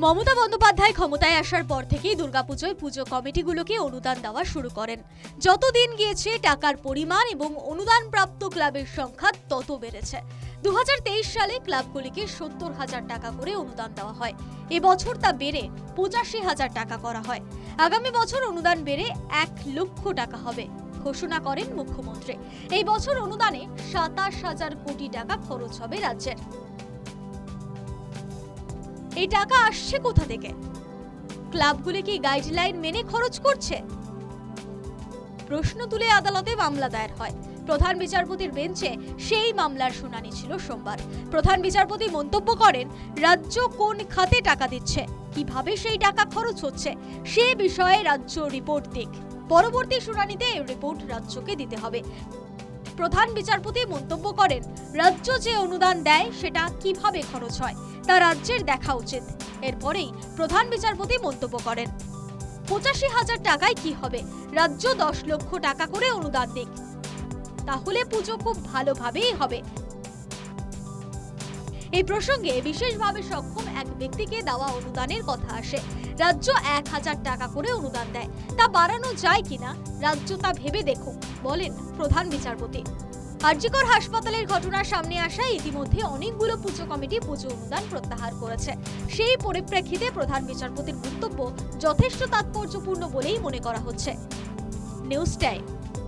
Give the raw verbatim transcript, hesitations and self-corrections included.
মমতা বন্দ্যোপাধ্যায় ক্ষমতায় আসার পর থেকেই দুর্গাপুজোয় পুজো কমিটিগুলোকে অনুদান দেওয়া শুরু করেন। যতদিন গিয়েছে টাকার পরিমাণ এবং অনুদান প্রাপ্ত ক্লাবের সংখ্যা তত বেড়েছে। দু হাজার তেইশ সালে ক্লাবগুলিকে সত্তর হাজার টাকা করে অনুদান দেওয়া হয়। এবছর তা বেড়ে পঁচাশি হাজার টাকা করা হয়। আগামী বছর অনুদান বেড়ে এক লক্ষ টাকা হবে ঘোষণা করেন মুখ্যমন্ত্রী। এই বছর অনুদানে সাতাশ হাজার কোটি টাকা খরচ হবে রাজ্যের। এই টাকা আসছে কোথা থেকে? ক্লাবগুলি কি গাইডলাইন মেনে খরচ করছে? প্রশ্ন তুলে আদালতে মামলা দায়ের হয়। প্রধান বিচারপতির বেঞ্চে সেই মামলার শুনানি ছিল সোমবার। প্রধান বিচারপতি মন্তব্য করেন, রাজ্য কোন খাতে টাকা দিচ্ছে, কিভাবে সেই টাকা খরচ হচ্ছে সে বিষয়ে রাজ্য রিপোর্ট দিক। পরবর্তী শুনানিতে এই রিপোর্ট রাজ্যকে দিতে হবে। প্রধান বিচারপতি মন্তব্য করেন, রাজ্য যে অনুদান দেয় সেটা কিভাবে খরচ হয় তা রাজ্যের দেখা উচিত। এরপরেই প্রধান বিচারপতি মন্তব্য করেন, পঁচাশি হাজার টাকায় কি হবে? রাজ্য দশ লক্ষ টাকা করে অনুদান দিক, তাহলে পুজো খুব ভালোভাবেই হবে। এই প্রসঙ্গে বিশেষভাবে সক্ষম এক ব্যক্তিকে দেওয়া অনুদানের কথা আসে। রাজ্য এক হাজার টাকা করে অনুদান দেয়, তা বাড়ানো যায় কিনা রাজ্য তা ভেবে দেখুক, বলেন প্রধান বিচারপতি। আরজিকর হাসপাতালের ঘটনা সামনে আসায় ইতিমধ্যে অনেকগুলো পুজো কমিটি পুজো অনুদান প্রত্যাহার করেছে। সেই পরিপ্রেক্ষিতে প্রধান বিচারপতির বক্তব্য যথেষ্ট তাৎপর্যপূর্ণ বলেই মনে করা হচ্ছে। News time.